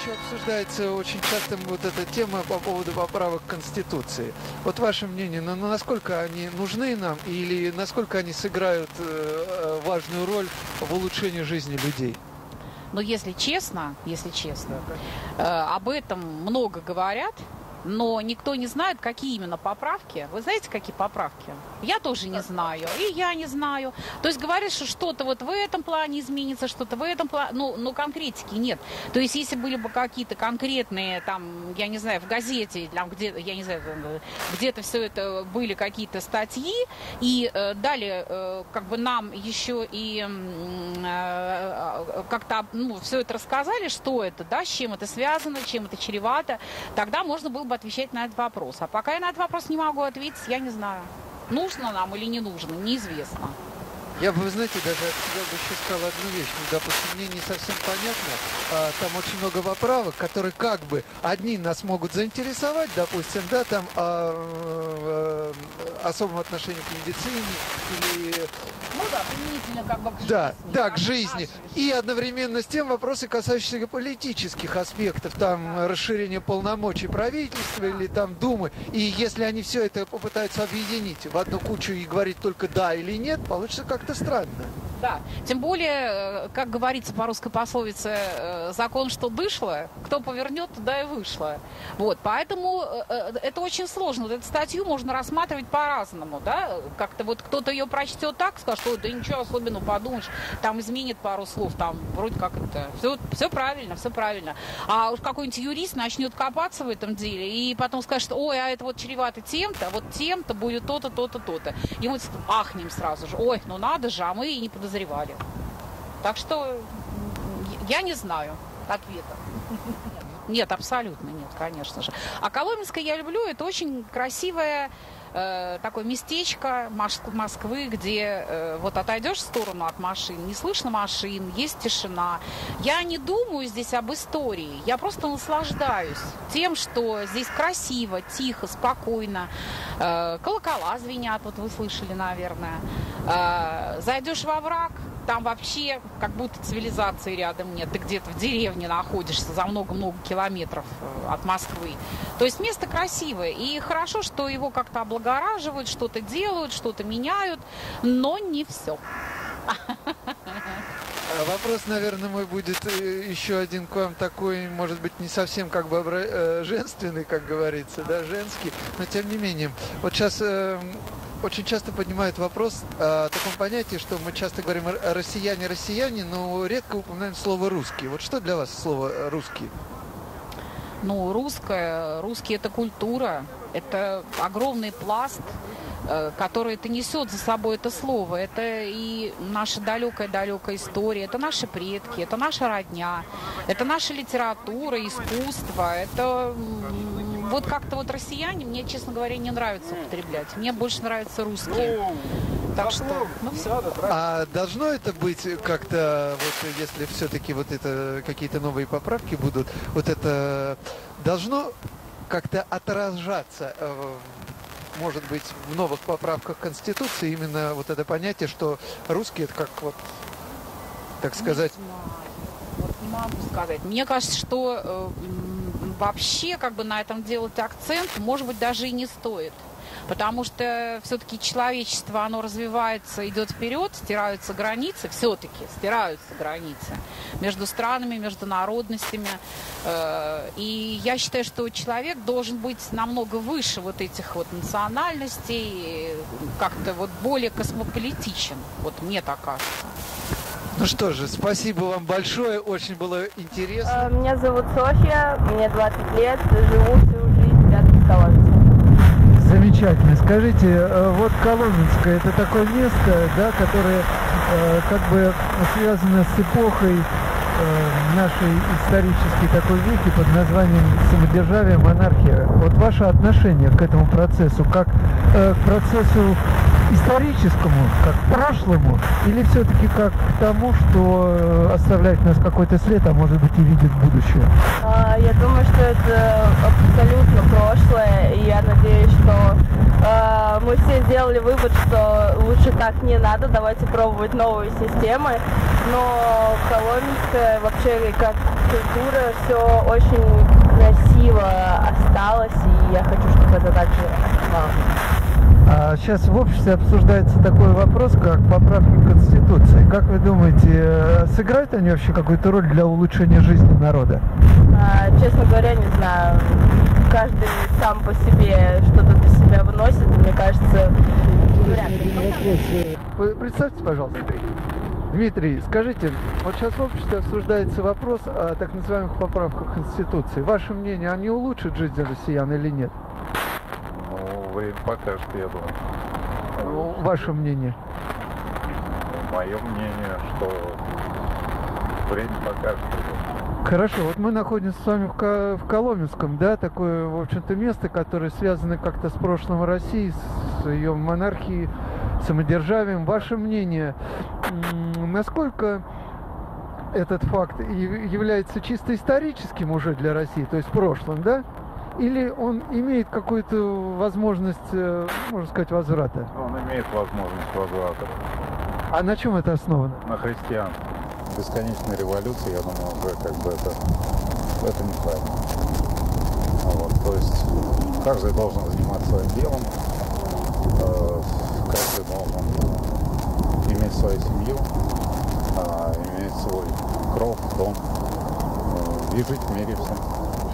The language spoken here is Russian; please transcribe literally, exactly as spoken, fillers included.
еще обсуждается очень часто вот эта тема по поводу поправок к Конституции. Вот ваше мнение, ну, насколько они нужны нам или насколько они сыграют э, важную роль в улучшении жизни людей? Но если честно, если честно, э, об этом много говорят, но никто не знает, какие именно поправки. Вы знаете, какие поправки? Я тоже не знаю, и я не знаю. То есть говорят, что что-то вот в этом плане изменится, что-то в этом плане, ну, ну конкретики нет. То есть если были бы какие-то конкретные, там, я не знаю, в газете, там, где, я не знаю, где-то все это были какие-то статьи, и э, дали э, как бы нам еще и э, как-то, ну, все это рассказали, что это, да, с чем это связано, чем это чревато, тогда можно было бы отвечать на этот вопрос. А пока я на этот вопрос не могу ответить, я не знаю, нужно нам или не нужно, неизвестно. Я бы, вы знаете, даже от себя бы еще сказал одну вещь. Ну, допустим, мне не совсем понятно. А, там очень много поправок, которые как бы одни нас могут заинтересовать, допустим, да, там а, а, а, особом отношении к медицине или... Ну да, применительно как бы к жизни. Да, да, к к жизни. И одновременно с тем вопросы, касающиеся политических аспектов, там расширение полномочий правительства или там Думы. И если они все это попытаются объединить в одну кучу и говорить только да или нет, получится как-то странно. Да, тем более, как говорится по русской пословице, закон что дышло, кто повернет, туда и вышло. Вот, поэтому это очень сложно. Вот эту статью можно рассматривать по-разному, да, как-то вот кто-то ее прочтет так, скажет, что да ничего особенного, подумаешь, там изменит пару слов, там вроде как это, все, все правильно, все правильно. А уж какой-нибудь юрист начнет копаться в этом деле и потом скажет, ой, а это вот чревато тем-то, вот тем-то будет то-то, то-то, то-то. И мы ахнем сразу же, ой, ну надо же, а мы и не подозревали. Так что я не знаю ответа. Нет, абсолютно нет, конечно же. А Коломенское я люблю, это очень красивое э, такое местечко Москвы, где э, вот отойдешь в сторону от машин, не слышно машин, есть тишина. Я не думаю здесь об истории, я просто наслаждаюсь тем, что здесь красиво, тихо, спокойно. Э, колокола звенят, вот вы слышали, наверное. Э, зайдешь во враг, там вообще как будто цивилизации рядом нет. Ты где-то в деревне находишься за много-много километров от Москвы. То есть место красивое. И хорошо, что его как-то облагораживают, что-то делают, что-то меняют, но не все. Вопрос, наверное, мой будет еще один к вам такой, может быть, не совсем как бы женственный, как говорится, да, женский, но тем не менее. Вот сейчас э, очень часто поднимают вопрос о таком понятии, что мы часто говорим россияне, россияне, но редко упоминаем слово русский. Вот что для вас слово русский? Ну, русское, русский это культура, это огромный пласт, который это несет за собой это слово. Это и наша далекая-далекая история, это наши предки, это наша родня, это наша литература, искусство. Это вот как-то вот россияне, мне, честно говоря, не нравится употреблять. Мне больше нравятся русские. Так что, ну все. А должно это быть как-то, вот если все-таки вот это какие-то новые поправки будут, вот это должно как-то отражаться, может быть, в новых поправках Конституции именно вот это понятие, что русский это как вот, так сказать... Не знаю. Вот не могу сказать. Мне кажется, что э, вообще как бы на этом делать акцент, может быть, даже и не стоит. Потому что все-таки человечество, оно развивается, идет вперед, стираются границы, все-таки стираются границы между странами, между народностями. И я считаю, что человек должен быть намного выше вот этих вот национальностей, как-то вот более космополитичен. Вот мне так кажется. Ну что же, спасибо вам большое, очень было интересно. Меня зовут Софья, мне двадцать лет, живу всю жизнь рядом с Коломенском. Замечательно. Скажите, вот Коломенское, это такое место, да, которое э, как бы связано с эпохой э, нашей исторической такой вехи под названием самодержавие, монархия. Вот ваше отношение к этому процессу, как э, к процессу историческому, как к прошлому, или все-таки как к тому, что оставляет в нас какой-то след, а может быть и видит будущее? А, я думаю, что это абсолютно прошлое, и я надеюсь, что а, мы мы все сделали вывод, что лучше так не надо, давайте пробовать новые системы. Но Коломенская вообще как культура все очень красиво осталось, и я хочу, чтобы это так же оставалось. А сейчас в обществе обсуждается такой вопрос, как поправки к Конституции. Как вы думаете, сыграют они вообще какую-то роль для улучшения жизни народа? А, честно говоря, не знаю. Каждый сам по себе что-то для себя выносит, и мне кажется, вряд ли. Вы представьте, пожалуйста. Дмитрий, скажите, вот сейчас в обществе обсуждается вопрос о так называемых поправках Конституции. Ваше мнение, они улучшат жизнь россиян или нет? Ну, время покажет, я думаю. Ну, ваше мнение? Мое мнение, что время покажет. Хорошо, вот мы находимся с вами в, Ко- в Коломенском, да, такое, в общем-то, место, которое связано как-то с прошлым России, с ее монархией, самодержавием. Ваше мнение, м- насколько этот факт и- является чисто историческим уже для России, то есть прошлым, да? Или он имеет какую-то возможность, э, можно сказать, возврата? Он имеет возможность возврата. А на чем это основано? На христианстве. Бесконечная революция, я думаю, уже как бы это, это неправильно. Вот, то есть каждый должен заниматься своим делом, э, каждый должен иметь свою семью, э, иметь свой кров, дом, э, и жить в мире всем.